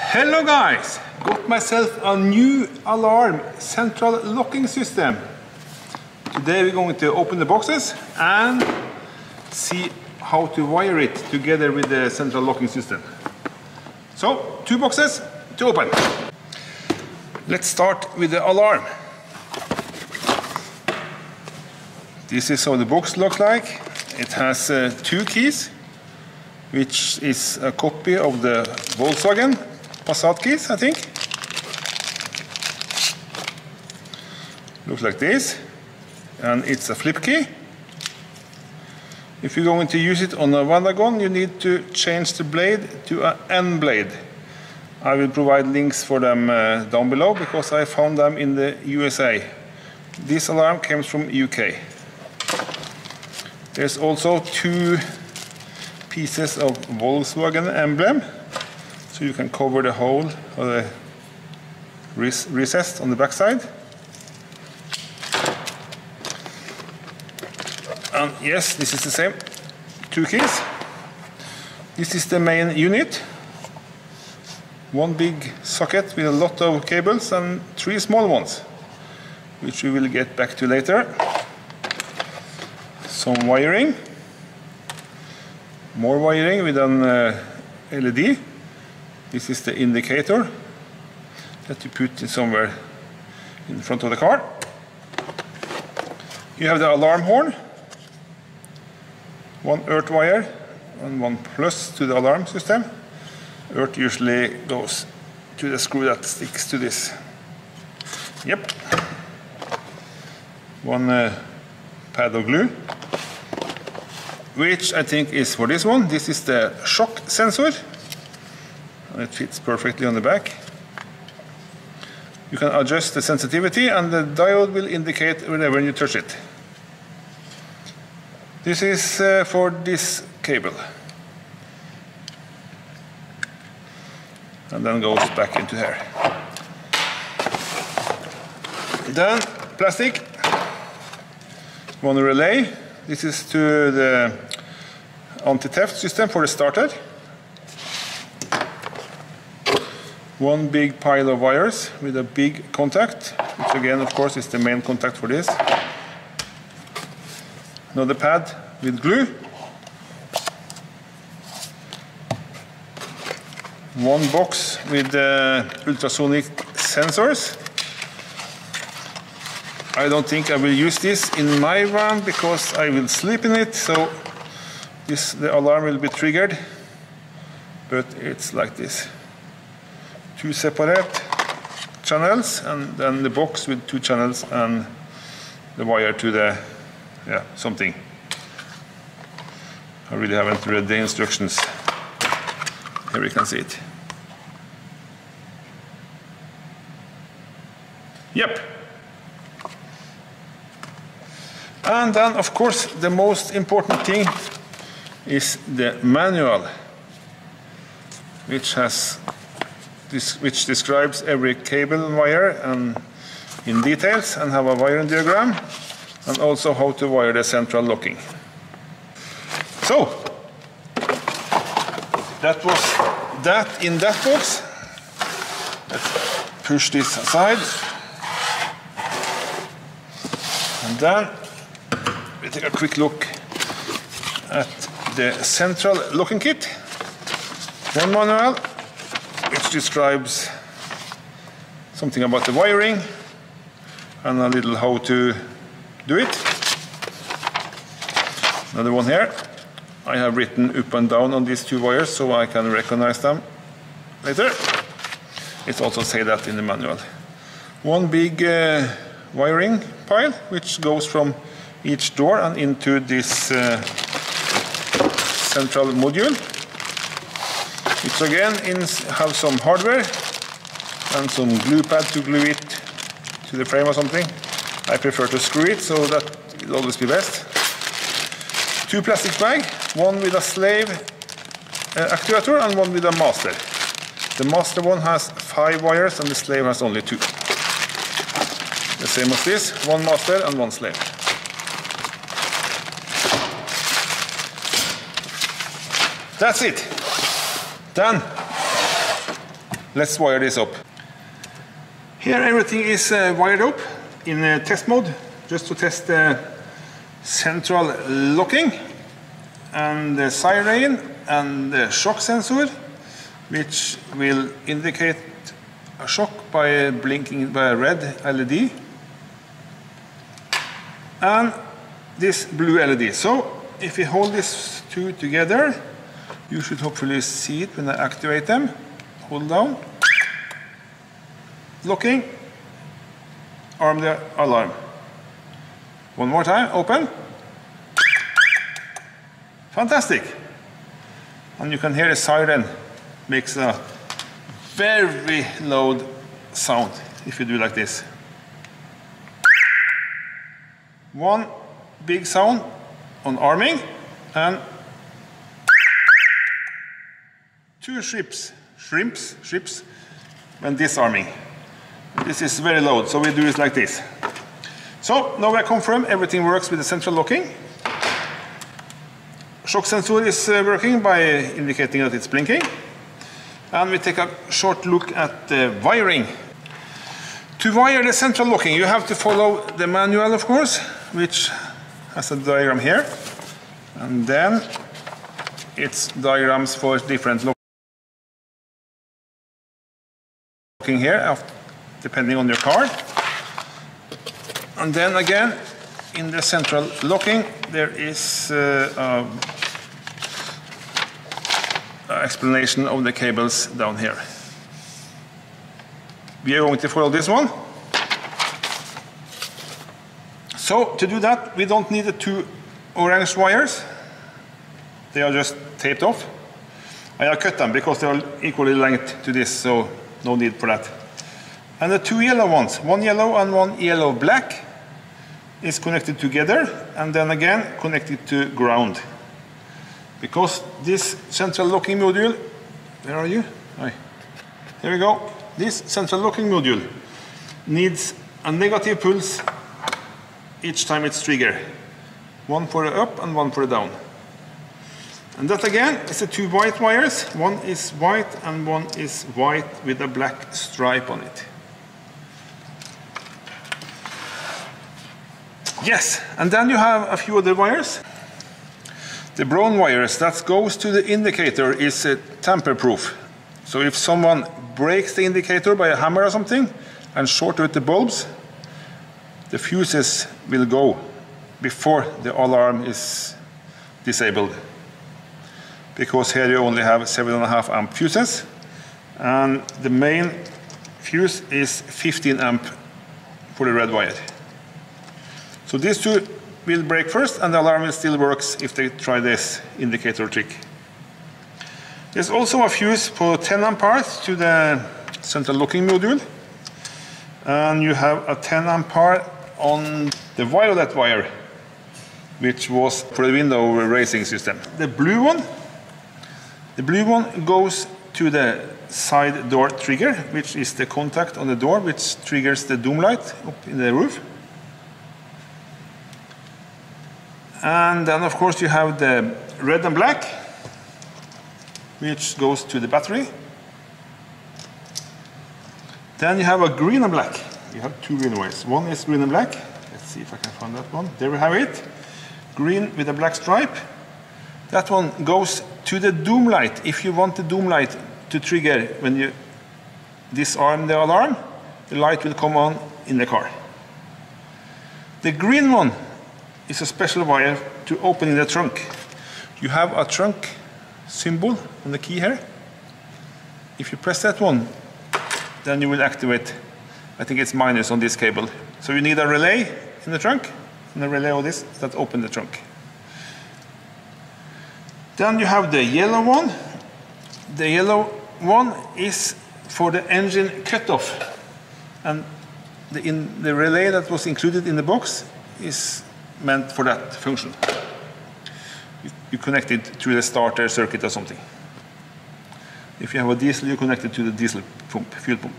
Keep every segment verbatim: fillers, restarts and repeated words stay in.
Hello guys, got myself a new alarm central locking system. Today we're going to open the boxes and see how to wire it together with the central locking system. So, two boxes to open. Let's start with the alarm. This is how the box looks like. It has uh, two keys, which is a copy of the Volkswagen Passat keys, I think. Looks like this, and it's a flip key. If you're going to use it on a vanagon, you need to change the blade to an N blade. I will provide links for them uh, down below because I found them in the U S A. This alarm comes from U K. There's also two pieces of Volkswagen emblem, so you can cover the hole or the recess on the back side. And yes, this is the same, two keys. This is the main unit. One big socket with a lot of cables and three small ones, which we will get back to later. Some wiring. More wiring with an uh, L E D. This is the indicator that you put somewhere in front of the car. You have the alarm horn. One earth wire and one plus to the alarm system. Earth usually goes to the screw that sticks to this. Yep. One uh, pad of glue, which I think is for this one. This is the shock sensor. It fits perfectly on the back. You can adjust the sensitivity and the diode will indicate whenever you touch it. This is uh, for this cable. And then goes back into here. Then plastic. One relay. This is to the anti-theft system for the starter. One big pile of wires with a big contact, which again, of course, is the main contact for this. Another pad with glue. One box with uh, ultrasonic sensors. I don't think I will use this in my van because I will sleep in it, so this, the alarm will be triggered, but it's like this. Two separate channels and then the box with two channels and the wire to the, yeah, something. I really haven't read the instructions. Here we can see it. Yep. And then, of course, the most important thing is the manual, which has this, which describes every cable and wire and in details, and have a wiring diagram, and also how to wire the central locking. So that was that in that box. Let's push this aside, and then we take a quick look at the central locking kit. One manual which describes something about the wiring and a little how to do it. Another one here. I have written up and down on these two wires so I can recognize them later. It also says that in the manual. One big uh, wiring pile which goes from each door and into this uh, central module, which again have some hardware and some glue pad to glue it to the frame or something. I prefer to screw it, so that will always be best. Two plastic bags, one with a slave uh, actuator and one with a master. The master one has five wires and the slave has only two. The same as this, one master and one slave. That's it. Done. let's wire this up. Here everything is uh, wired up in uh, test mode, just to test the central locking and the siren and the shock sensor, which will indicate a shock by blinking by a red L E D, and this blue L E D. So if you hold these two together, you should hopefully see it when I activate them. Hold down, locking, arm the alarm. One more time, open. Fantastic. And you can hear the siren makes a very loud sound if you do like this. One big sound on arming and two shrimps, shrimps, shrimps when disarming. This is very loud, so we do it like this. So now I confirm everything works with the central locking. Shock sensor is uh, working by indicating that it's blinking. And we take a short look at the wiring. To wire the central locking, you have to follow the manual, of course, which has a diagram here. And then it's diagrams for different locking here, depending on your car. And then again, in the central locking, there is uh, an explanation of the cables down here. We are going to follow this one. So to do that, we don't need the two orange wires. They are just taped off. I have cut them because they are equally length to this, so no need for that. And the two yellow ones, one yellow and one yellow black, is connected together and then again connected to ground. Because this central locking module, where are you? Hi. Here we go. This central locking module needs a negative pulse each time it's triggered. One for the up and one for the down. And that again is the two white wires. One is white and one is white with a black stripe on it. Yes, and then you have a few other wires. The brown wires that goes to the indicator is uh, tamper-proof. So if someone breaks the indicator by a hammer or something and short with the bulbs, the fuses will go before the alarm is disabled. Because here you only have seven and a half amp fuses, and the main fuse is fifteen amp for the red wire. So these two will break first, and the alarm will still works if they try this indicator trick. There's also a fuse for ten ampere to the central locking module, and you have a ten ampere on the violet wire, which was for the window racing system. The blue one, the blue one goes to the side door trigger, which is the contact on the door, which triggers the doom light up in the roof. And then, of course, you have the red and black, which goes to the battery. Then you have a green and black. You have two green wires. One is green and black. Let's see if I can find that one. There we have it. Green with a black stripe. That one goes to the doom light. If you want the doom light to trigger when you disarm the alarm, the light will come on in the car. The green one is a special wire to open in the trunk. You have a trunk symbol on the key here. If you press that one, then you will activate, I think it's minus on this cable. So you need a relay in the trunk, and a relay of this that open the trunk. Then you have the yellow one. The yellow one is for the engine cutoff. And the, in the relay that was included in the box is meant for that function. You, you connect it to the starter circuit or something. If you have a diesel, you connect it to the diesel pump, fuel pump.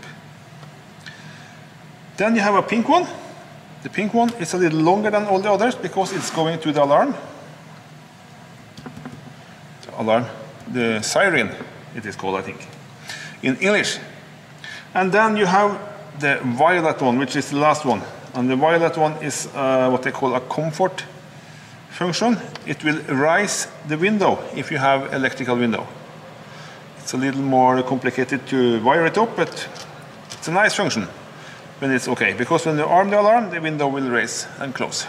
Then you have a pink one. The pink one is a little longer than all the others because it's going to the alarm. The alarm, the siren, it is called, I think. In English, And then you have the violet one, which is the last one. And the violet one is uh, what they call a comfort function. It will raise the window if you have electrical window. It's a little more complicated to wire it up, but it's a nice function when it's okay, because when you arm the alarm, the window will raise and close.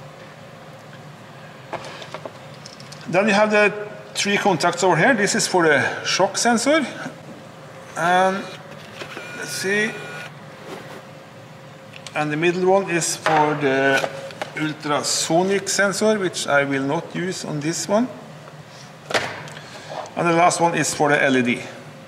Then you have the three contacts over here. This is for the shock sensor. And let's see. And the middle one is for the ultrasonic sensor, which I will not use on this one. And the last one is for the L E D.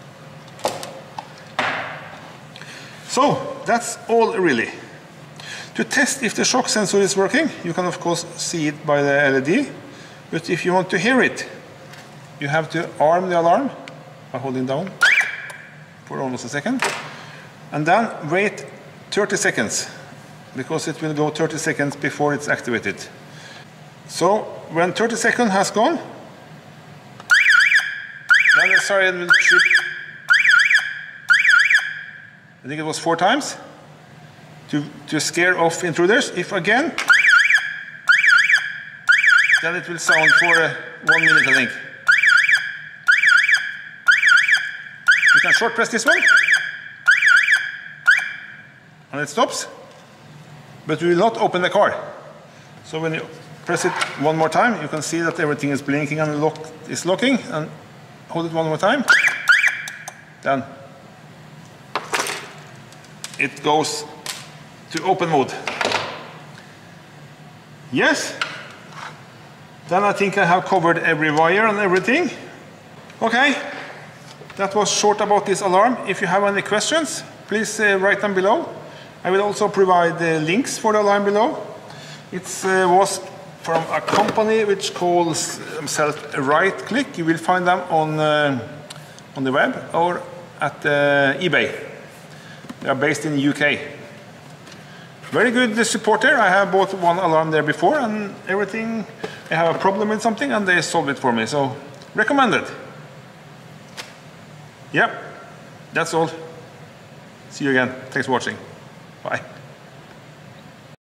So that's all really. To test if the shock sensor is working, you can of course see it by the L E D. But if you want to hear it, you have to arm the alarm by holding down for almost a second. And then wait thirty seconds, because it will go thirty seconds before it's activated. So when thirty seconds has gone, then the siren will trip. I think it was four times to, to scare off intruders. If again, then it will sound for uh, one minute, I think. You can short press this one, and it stops. But we will not open the car. So when you press it one more time, you can see that everything is blinking and the lock is locking. And hold it one more time. Then it goes to open mode. Yes. Then I think I have covered every wire and everything. Okay. That was short about this alarm. If you have any questions, please uh, write them below. I will also provide the links for the alarm below. It uh, was from a company which calls themselves Right Click. You will find them on, uh, on the web or at uh, eBay. They are based in the U K. Very good supporter. I have bought one alarm there before, and everything, I have a problem with something and they solved it for me. So, recommended. Yep, that's all. See you again. Thanks for watching. Bye.